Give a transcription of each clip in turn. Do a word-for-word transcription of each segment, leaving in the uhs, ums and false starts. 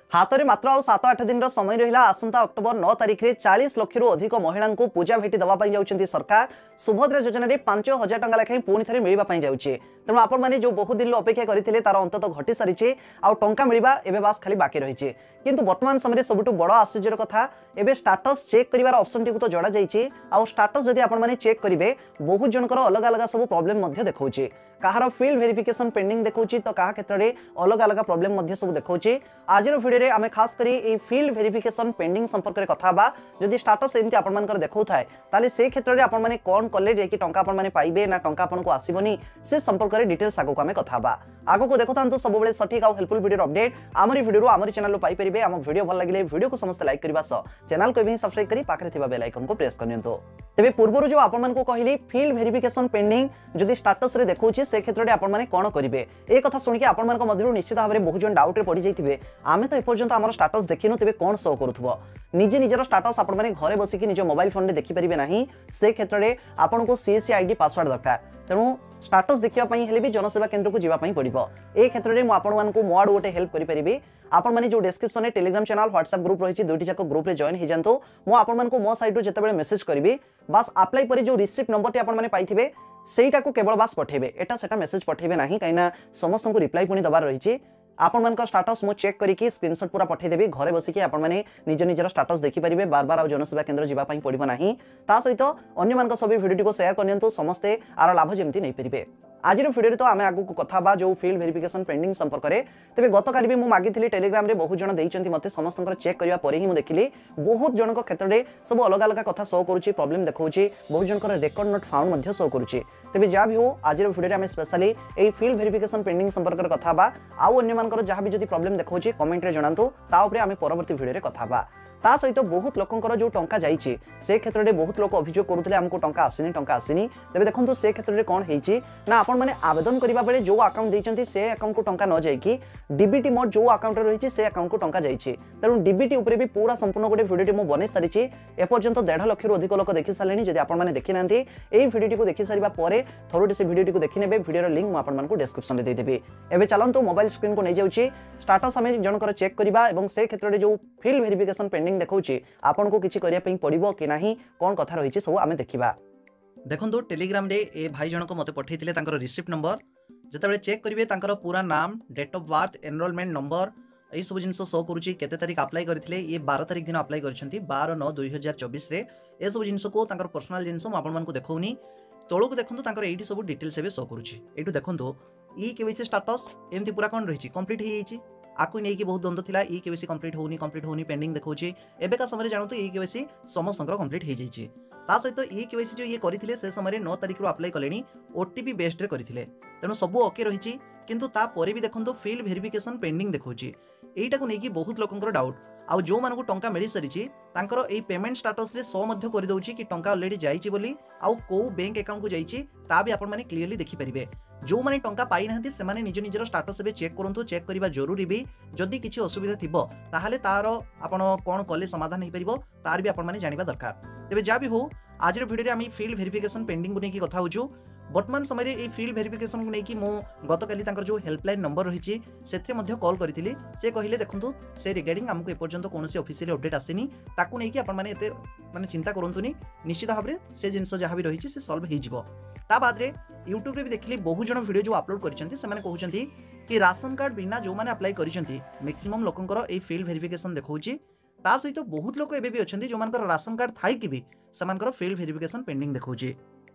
हाथ में मात्र आ सात आठ दिन समय रहा आसंता अक्टोबर नौ तारिख में चालीस लक्ष रु अधिक महिला को पूजा भेटी देवाई जाऊँच सरकार सुभद्रा योजना में पांच हजार टंका लेखाएं पुणी थे मिलवाई जाऊँगी तेणु आपण मैंने जो बहुत दिन अपेक्षा करते तार अंतत घटी सारी आंका मिलवा एवं बास खाली बाकी रही किंतु वर्तमान समय सबुठ बड़ आश्चर्य कथा एवं स्टाटस चेक कर ऑप्शन टी तो जड़ा जाइए आउ स्टाटस जदि आपण मैंने चेक करेंगे बहुत जनकर अलग अलग सब प्रॉब्लम देखा कहार फील्ड वेरिफिकेशन पेंडिंग देखा तो क्या क्षेत्र में अलग अलग प्रॉब्लम सब देखा आज वीडियो आम खास करी फील्ड वेरिफिकेशन पेंडिंग संपर्क में कथा जदि स्टाटस एमती आपर देखा है से क्षेत्र में आपने कौन कले जाकि टंका आपने पाइबे ना टंका आपको आसबनी से संपर्क में डिटेल्स आगक आम कथा आगक देखता सब सठिक और हेल्पफुल वीडियो अपडेट आमरी वीडियो आमरी चैनल पाइपर आम वीडियो भल लगे वीडियो को समस्त लाइक करने सह चैनल को भी सब्सक्राइब कर पाखे बेल आइकन को प्रेस करनी तेज पूर्व जो आपको कहली फील्ड वेरिफिकेशन पेंडिंग जदि स्टाटस रे देखा से क्षेत्र में आपने कौन करेंगे ए कथा शुणिकी आपण मध्य निश्चित भाव में बहुत जन डाउट पड़ जाइए आम तो एपर्यंत आम स्टाटस देखिनु तेज कौन शो करूब निजे निजर स्टाटस आप घरे बसिकी निज मोबाइल फोन में देखिपारे ना से क्षेत्र में आपको सीएससी आईडी पासवर्ड दरकार तेणु स्टाटस देखापी भी जनसेवा केन्द्र को जावाई पड़ो ए क्षेत्र में मुझे मो आड़ गोटे हेल्प करें आपण मैंने जो डिस्क्रिप्शन में टेलीग्राम चैनल व्हाट्सएप ग्रुप रही दुईटी जाक ग्रुप में जॉइन हो जातु मुझे मो साइड जिते मेसेज करी बास अप्लाई पर जो रिसीप्ट नंबर टी आपने पाइबे सेटा को केवल बास पठेबे एटा सेटा मेसेज पठेबे नहीं कहीं समस्त को रिप्लाई पुणी दबार रही आपण मान स्टाटस मु चेक करके स्क्रीनशॉट पूरा पठेदेवी घरे बसिकी आपण मैंने निज निजर स्टाटस देखिपारे बार बार जनसेवा केन्द्र जावाई पड़ो ना ता सहित अन्य सब वीडियो को शेयर करनी समस्ते आर लाभ जमी नहीं पारे आज वीडियो तो आम आगू कथा जो फील्ड वेरिफिकेशन पेंडिंग संपर्क में तेज गत काली भी मुझे टेलीग्राम में बहुत जन देते मत समस्त चेक करने पर ही देखिली बहुत जन क्षेत्र में सब अलग अलग कथा शो करुच्ची प्रॉब्लम देखा बहुत जन रेकर्ड नोट फाउंड शो करुच्ची तेज जहाँ भी हो आज वीडियो आम स्पेशली ये फील्ड वेरिफिकेशन पेंडिंग संपर्क में कथा आउ अन्य जहाँ भी जो प्रॉब्लम देखा कमेंट में जनातु आम परवर्ती वीडियो कथा ता सहित बहुत लोकंकर जो टंका जाइए से क्षेत्र में बहुत लोक अभियोग करुले आमको टंका आसनी टंका आसनी तेज देखो से क्षेत्र में कौन होती ना आपण मैंने आवेदन करने बेले जो अकाउंट देते से अकाउंट को टंका न जाकि डीबीटी मोर जो अकाउंट रही से अकाउंट को टंका जाइए तेणु डीबीटी उपर भी पूरा संपूर्ण गोटे वीडियो मुझे बन सारी एपर्यंत देढ़ लक्ष अधिक लोक देखी सारे जब आपने देखी ना यही वीडियो को देखी सारा थोड़ी से वीडियो को देखने वीडियो लिंक मुझे डिस्क्रिप्शन में देदेवी एवं चलतु मोबाइल स्क्रीन को नहीं जाऊँगी स्टाटस आम जनकर चेक करवा और से क्षेत्र में जो फील्ड वेरिफिकेशन पेंडिंग देखा आपन को किसी करने पड़ो कि ना कौन कथा रही सब आम देखा देखो टेलीग्राम रे ए भाई जनक मत पठे रिसीप्ट नंबर जिते चेक करेंगे पूरा नाम date of birth enrollment number यही सब जिन शो करुच्ची केते तारीख अप्लाई करते ये बारह तारीख दिन अप्लाई कर बारह नौ दुई हजार चौबीस ये सब जिन को पर्सनाल जिन आपको देखनी तौक देखो ये सब डिटेल्स शो करुच्ची ये देखो ई केवाईसी स्टाटस एमती पूरा कौन रही कंप्लीट हो आपको नहीं कि बहुत द्वंद्व था ई केवाईसी कंप्लीट होनी कंप्लीट होनी पेंडिंग देखा एवं समय जानते ई केवाईसी समस्त कंप्लीट हो जाए ता सहित ई केवाईसी जो ये करते से समय नौ तारीख रू अप्लाई कले ओटीपी बेस्ड रे करथिले तेणु सब ओके रही किंतु तापर भी देखो फील्ड वेरिफिकेशन पेंडिंग देखा यहीटा को लेकिन बहुत लोकंर डाउट आउ जो मानक टंका मिल सारी पेमेंट स्टाटस रे शो मध्य कर दउची कि टंका ऑलरेडी जाइए बोली आउ को बैंक अकाउंट को जाइए ता भी आपण माने क्लियरली देखि परिबे जो माने टंका पाई नाहंती से माने निज निजर स्टाटस बे चेक करंतु चेक करबा जरूरी भी जदि किछि असुविधा थिबो ताहाले तार आपण कोन कले समाधान हे परिबो तार भी आपण माने जानिबा दरकार तबे जा भी हो आज रो वीडियो रे आमी फील्ड वेरिफिकेशन पेंडिंग को नेकी कथा होजु वर्तमान समय ये फील्ड वेरिफिकेशन को लेकिन मु गत काली जो हेल्पलाइन नंबर रही से कॉल करी से कहले देखु से रिगार्डिंग आमको एपर्यंत कौन ऑफिशियल अपडेट आसनी ताकू नहीं कि आपण माने एते माने चिंता करंतुनी निश्चित भाव में से जिनस जहाँ भी रही से सॉल्व हो बाद यूट्यूब रे भी देखली बहुत जन वीडियो जो अपलोड करछंती से माने कहउछंती कि राशन कार्ड बिना जो माने अप्लाई करछंती मैक्सिमम लोकंकर ए फील्ड वेरिफिकेशन देखौची ता सहित बहुत लोक एबे भी अछंती जो मानकर राशन कार्ड थाई कि भी समानकर फील्ड वेरिफिकेशन पेंडिंग देखौची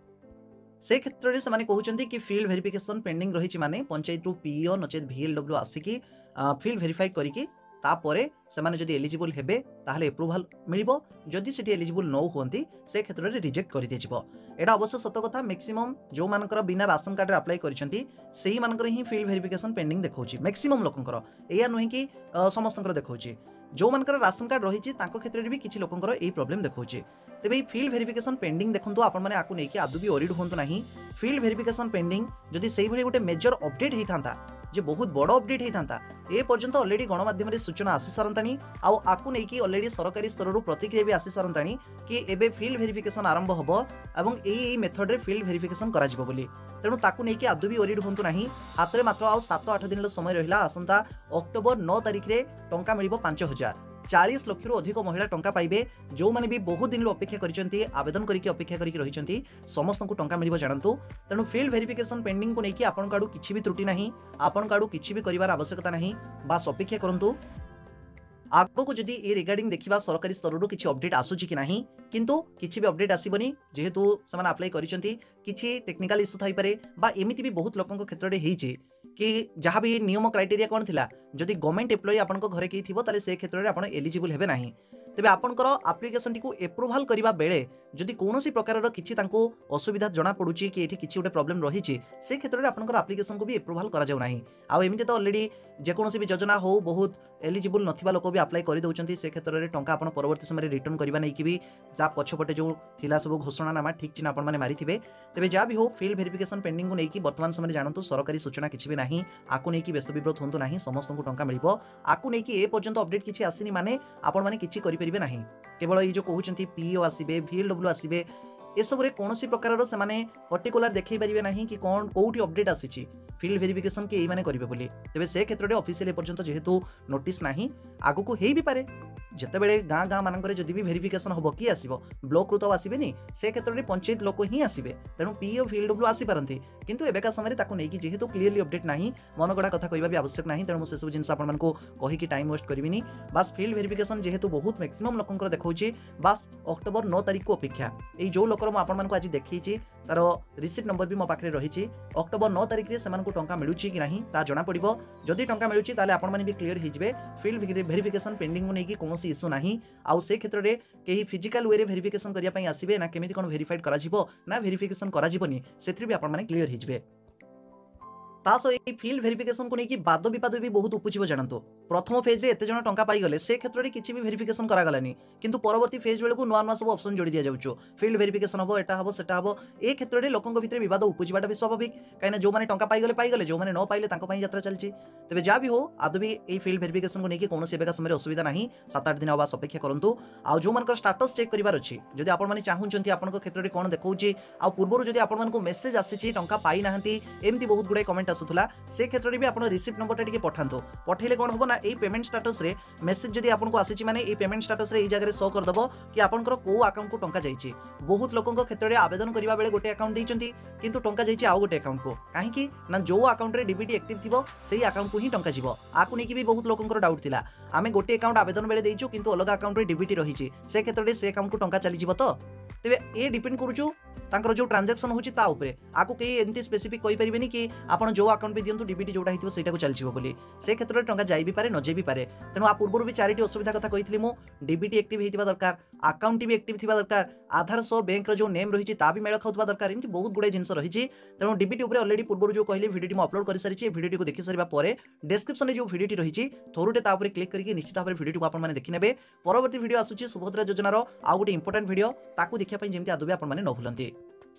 से क्षेत्र में से कहते कि फील्ड वेरिफिकेशन पेंडिंग रही माने पंचायत रु पीओ नचेत वीएलडब्ल्यू आसिकी फील्ड वेरीफाई करिकी तापरे सेमाने जदि एलिजिबल हेबे ताहले एप्रूवल मिलिबो जदि सेठी एलिजिबल न होंती से क्षेत्र में रिजेक्ट कर दिजिबो एटा अवश्य सत कथा मैक्सिमम जो मानकर बिना राशन कार्ड रे अप्लाई करिसेंती सेही मानकर ही फील्ड वेरिफिकेशन पेंडिंग देखौची मैक्सिमम लोकंकर एया नोहि कि समस्तंकर देखौची जो मानकर राशन कार्ड रही क्षेत्र में भी किसी लोकंकर एही प्रॉब्लम देखौची तेबे फील्ड वेरिफिकेशन पेंडिंग देखंतु आपण माने आकु नेकी आदु भी ओरिड होंतु नाही फील्ड वेरिफिकेशन पेंडिंग जदि सेही भली गोटे मेजर अपडेट हेई थांता जे बहुत बड़ अपडेट होता ए पर्यंत ऑलरेडी गणमाध्यम सूचना आसी सारंतानी आकु नहीं ऑलरेडी सरकारी स्तर प्रतिक्रिया भी आसी सारंतानी कि एबे फील्ड वेरिफिकेशन आरंभ होबो एवं एई मेथड रे फील्ड वेरिफिकेशन करा जिवो बोली तेणु ताकू नहीं आदु भी ओरिड हुंतु नाही हाथ में मात्र आउ सात आठ दिन समय रहिला आसंता अक्टोबर नौ तारिख रे टंका मिलिबो पांच हजार चालीस लाख रु अधिक महिला टंका पाइबे जो माने भी बहुत दिन अपेक्षा करिसेंती आवेदन करके अपेक्षा करके रहिसेंती समस्त को टंका मिलिबो जानंतु तेणु फील्ड वेरिफिकेशन पेंडिंग को लेकिन आपन काडू किछि भी त्रुटि नाही आपन काडू किछि भी करिवार आवश्यकता नाही बास अपेक्षा करंतु आगो को जदि ए रिगार्डिंग देखिबा सरकारी स्तर रो किछि अपडेट आसुची कि नाही किंतु किछि भी अपडेट आसीबनी जेहेतु समान अप्लाई करिसेंती किछि टेक्निकल इशू थाई पारे बा एमिति भी बहुत लोकन क्षेत्र रे हेइचे कि जहाँ भी नियम क्राइटेरिया कौन थिला जदि गवर्नमेंट एम्प्लॉय आपन घरे के थिबो ताले से क्षेत्र रे आपन एलिजिबल हेबे नाही तेबे आपनकर एप्लिकेशन टी को एप्रूवल करिबा बेले जदि कोनोसी प्रकार रो किछि तांको असुविधा जणा पडुची कि एठी किछि उठे प्रॉब्लम रहिछि से क्षेत्र रे आपनकर एप्लिकेशन को भी एप्रूवल करा जाउ नाही आ एमिते तो ऑलरेडी जे कोनोसी भी योजना हो बहुत एलिजिबल नथिबा लोक भी अप्लाई करि दउचंती से क्षेत्र रे टंका आपन परवर्ती समय रिटर्न करिबा नै कि भी जा पछपटे जो थिला सब घोषणा नामा ठीक चिन्ह आपन माने मारि थिबे तेबे जा भी हो फील्ड वेरिफिकेशन पेंडिंग को नै कि वर्तमान समय जानंतु सरकारी सूचना किछि भी नाही आकु नै कि व्यस्त विब्रत होंतु नाही समस्त को टंका मिलिबो आकु नै कि ए पर्यंत अपडेट किछि आसीनी माने आपन माने किछि करि परिबे नाही केवल ये जो कहते पीओ आसबे भिएलडब्ल्यू आसबे एसबू कौन प्रकार से पर्टिकुलर देखई पारे ना कि कौन कौटी अपडेट आसी फील्ड वेरिफिकेशन कि ये करेंगे बोली तेज से क्षेत्र में ऑफिशियल पर्यंत जेहेतु नोटिस ना आगु को हो भी पारे जितेबले गाँ गाँ मानक जदि भी वेरिफिकेशन हम किए आसो ब्लॉक रु तो आसबेनि से क्षेत्र में पंचायत लोक ही आसबे तेणु पीओ भिएलडब्ल्यू आसीपारती किंतु एବେका समय नहीं जेहेतु क्लीयरली अपडेट ना मनगढ़ा कथा कहवा भी आवश्यक ना तेणु से सब जिन आपको टाइम वेस्ट करी बास फील्ड वेरिफिकेशन जेहेतु बहुत मैक्सिमम लोक देखा बास अक्टोबर नौ तारिख को अपेक्षा ये जो लोकर मुझे आज देखी तार रिसीट नंबर भी मो पाखे रही अक्टोबर नौ तारिख में टंका मिलूँ कि नहीं ता जना पड़ो जदि टंका मिलूँ ताले आपण मैंने भी क्लीयर हो फील्ड वेरिफिकेशन पेंडिंग को लेकिन कौन इश्यू ना आउ से क्षेत्र में कहीं फिजिकल वे वेरिफिकेशन करने आसबे ना केमी कौन वेरीफाइड ना वेरिफिकेशन करनी से भी आपण मैंने क्लीयर हो तासो ये फील्ड वेरिफिकेशन को लेकिन बाद विवाद भी बहुत उपजिव जानतु प्रथम फेज रे एते जण टंका पाइगले से क्षेत्र में किसी भी वेरिफिकेशन करागलानी किंतु परवर्ती फेज बेलू नुआ नुआ सब ऑप्शन जोड़ी दिया जाउछो फील्ड वेरिफिकेशन हम एटा हम सेटा हम ए क्षेत्र में लोकंक भितर विवाद उपजिबाटा भी स्वाभाविक कहीं जो मैंने टंका पाइगले पाइगले जो मैंने न पाइले तांको पई यात्रा चलछि तेबे जा भी हो आदि भी ए फील्ड वेरिफिकेशन को लेकिन कौन एबेका समय असुविधा नहीं सात आठ दिन आवास अपेक्षा करंतु आ जो मानकर स्टेटस चेक करिवार अछि जदि आपण माने चाहुचंती आपनक क्षेत्र में कोन देखौछि आ पूर्वरु जदि आपण मानको मेसेज आसीछि टंका पाई नाहंती एमती बहुत गुडे कमेंट आसुथला से क्षेत्र में भी आप रिसीप्ट नंबर टा पठातु पठेले कौन हम ना ये पेमेंट स्टेटस रे मेसेज जदि आपको आसी माने ये पेमेंट स्टेटस रे जगह शो करदेव कि आपंकर कौ अकाउंट को टंका जाइए बहुत लोकों क्षेत्र में आवेदन करने बेले गोटे अकाउंट देइचंती किंतु टंका जाइए आउ गोटे अकाउंट को कहीं ना जो अकाउंट रे डीबीटी एक्टिव थी से अकाउंट को ही टंका जीव आपको नहीं भी बहुत लोकों डाउट थिला आमे गोटे अकाउंट आवेदन बेले देइछु किंतु अलग अकाउंट रे डीबीटी रही से क्षेत्र में से अकाउंट को टंका चली जीव तो तेबे ए डिपेंड करूछु तांकर जो ट्रांजैक्शन होची ता ऊपर आकु के एंती स्पेसिफिक कहि परिबेनी कि आपण जो अकाउंट पे दियंतु डीबीटी जोटा हितबो सेटा को चलचिबो बोली से क्षेत्र रे टंका जाई भी पारे न जाई भी पारे तेनु आ पूर्वरु भी चारिटी असुविधा कथा कहितली मु डीबीटी एक्टिव हेतिबा दरकार अकाउंट भी एक्टिव थिबा दरकार आधार सो बैंक रो जो नेम रहिची ता भी मेळ खाउतबा दरकार एंती बहुत गुडे जिंस रहिची तेनु डीबीटी ऊपर ऑलरेडी पूर्वरु जो कहली वीडियो मु अपलोड करि सारिची वीडियो को देखि सारिबा परे डिस्क्रिप्शन रे जो वीडियो रहिची थोरुटे ता ऊपर क्लिक करके निश्चित भाबरे वीडियो को आपण माने देखि नेबे परवर्ती वीडियो आसुची सुभद्रा योजना रो आ गुटे इंपोर्टेंट वीडियो ताकू देखिया पई जेमती आदबे आपण माने न भूलंती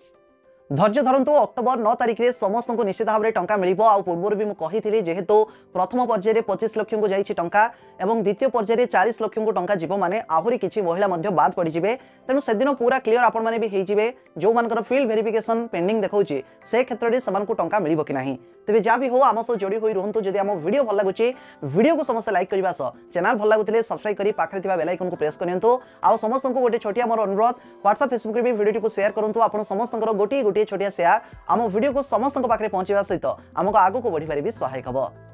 धैर्य धरतु अक्टोबर नौ तारिख में समस्त को निश्चित भाव में टंका मिल पूर्व भी मुझे जेहेतु प्रथम पर्यायर पच्चीस लक्ष को जाइए टंका और द्वितीय पर्यायर चालीस लक्ष को टंका जीव माने आहरी किसी महिला बाद पड़े तेणु से दिन पूरा क्लीयर आपण मैंने भी होइजिबे जो मानकर फील्ड वेरिफिकेशन पेंडिंग देखौछि से क्षेत्र में से टंका मिल कि नहीं तेज जहाँ भी हो आम सह जोड़ी हुई रुहतु जदि आम वीडियो भल लगुच वीडियो को समस्त लाइक करने सह चैनल भल लगुले सब्सक्राइब कर पाखे बेल आइकन को प्रेस करंतु आ समस्त को गोटे छोटिया मोर अनुरोध व्हाट्सएप फेसबुक रे भी वीडियो को शेयर करंतु आपण समस्त गोटे गोटे छोटिया शेयर आम वीडियो को समस्त पाखे पहुंचा सहित आमको आगू को बढ़िबारे भी सहायक हबो।